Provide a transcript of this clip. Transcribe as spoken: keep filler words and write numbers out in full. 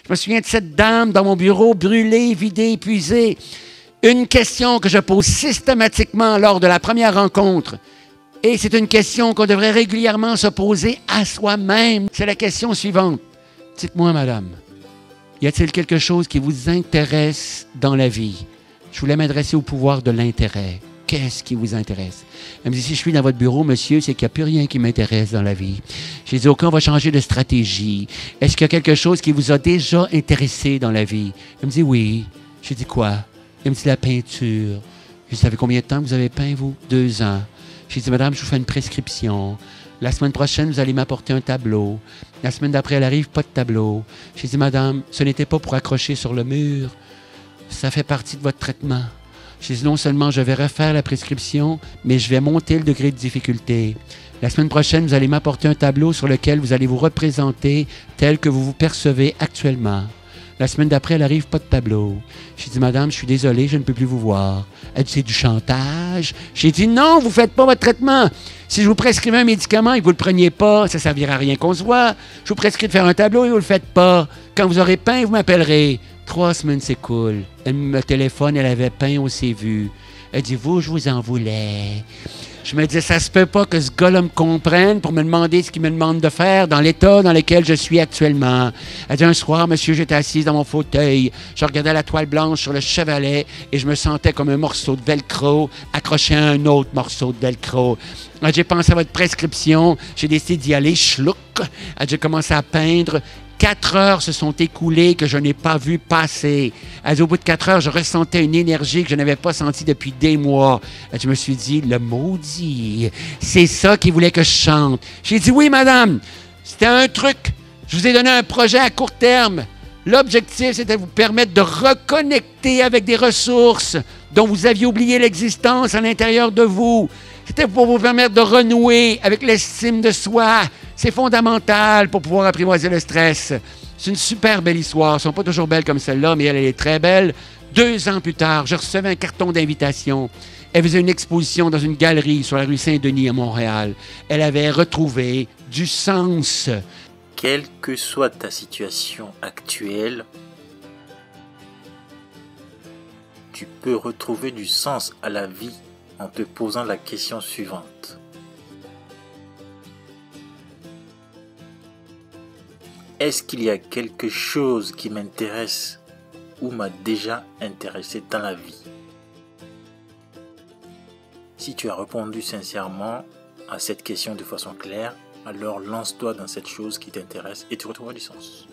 Je me souviens de cette dame dans mon bureau, brûlée, vidée, épuisée. Une question que je pose systématiquement lors de la première rencontre, et c'est une question qu'on devrait régulièrement se poser à soi-même. C'est la question suivante. Dites-moi, madame, y a-t-il quelque chose qui vous intéresse dans la vie? Je voulais m'adresser au pouvoir de l'intérêt. Qu'est-ce qui vous intéresse? Elle me dit, si je suis dans votre bureau, monsieur, c'est qu'il n'y a plus rien qui m'intéresse dans la vie. J'ai dit, OK, on va changer de stratégie. Est-ce qu'il y a quelque chose qui vous a déjà intéressé dans la vie? Elle me dit, oui. J'ai dit, quoi? Elle me dit, la peinture. J'ai dit, ça fait combien de temps que vous avez peint, vous? Deux ans. J'ai dit, madame, je vous fais une prescription. La semaine prochaine, vous allez m'apporter un tableau. La semaine d'après, elle arrive, pas de tableau. J'ai dit, madame, ce n'était pas pour accrocher sur le mur. Ça fait partie de votre traitement. J'ai dit, non seulement je vais refaire la prescription, mais je vais monter le degré de difficulté. La semaine prochaine, vous allez m'apporter un tableau sur lequel vous allez vous représenter tel que vous vous percevez actuellement. La semaine d'après, elle arrive, pas de tableau. J'ai dit, madame, je suis désolé, je ne peux plus vous voir. Elle dit, c'est du chantage. J'ai dit, non, vous ne faites pas votre traitement. Si je vous prescrivais un médicament et que vous ne le preniez pas, ça ne servira à rien qu'on se voit. Je vous prescris de faire un tableau et vous ne le faites pas. Quand vous aurez peint, vous m'appellerez. Trois semaines s'écoulent. Elle me téléphone, elle avait peint, on s'est vu. Elle dit, vous, je vous en voulais. Je me disais, ça se peut pas que ce gars-là me comprenne pour me demander ce qu'il me demande de faire dans l'état dans lequel je suis actuellement. Elle dit, un soir, monsieur, j'étais assise dans mon fauteuil. Je regardais la toile blanche sur le chevalet et je me sentais comme un morceau de velcro accroché à un autre morceau de velcro. Elle dit, j'ai pensé à votre prescription. J'ai décidé d'y aller. Schlouck. Elle dit, j'ai commencé à peindre. Quatre heures se sont écoulées que je n'ai pas vu passer. Elle dit, au bout de quatre heures, je ressentais une énergie que je n'avais pas sentie depuis des mois. Elle dit, je me suis dit, le maudit, c'est ça qu'il voulait que je chante. J'ai dit, oui, madame, c'était un truc. Je vous ai donné un projet à court terme. L'objectif, c'était de vous permettre de reconnecter avec des ressources dont vous aviez oublié l'existence à l'intérieur de vous. C'était pour vous permettre de renouer avec l'estime de soi. C'est fondamental pour pouvoir apprivoiser le stress. C'est une super belle histoire. Elles ne sont pas toujours belles comme celle-là, mais elle, elle est très belle. Deux ans plus tard, je recevais un carton d'invitation. Elle faisait une exposition dans une galerie sur la rue Saint-Denis à Montréal. Elle avait retrouvé du sens. Quelle que soit ta situation actuelle, tu peux retrouver du sens à la vie en te posant la question suivante. Est-ce qu'il y a quelque chose qui m'intéresse ou m'a déjà intéressé dans la vie? Si tu as répondu sincèrement à cette question de façon claire, alors lance-toi dans cette chose qui t'intéresse et tu retrouveras du sens.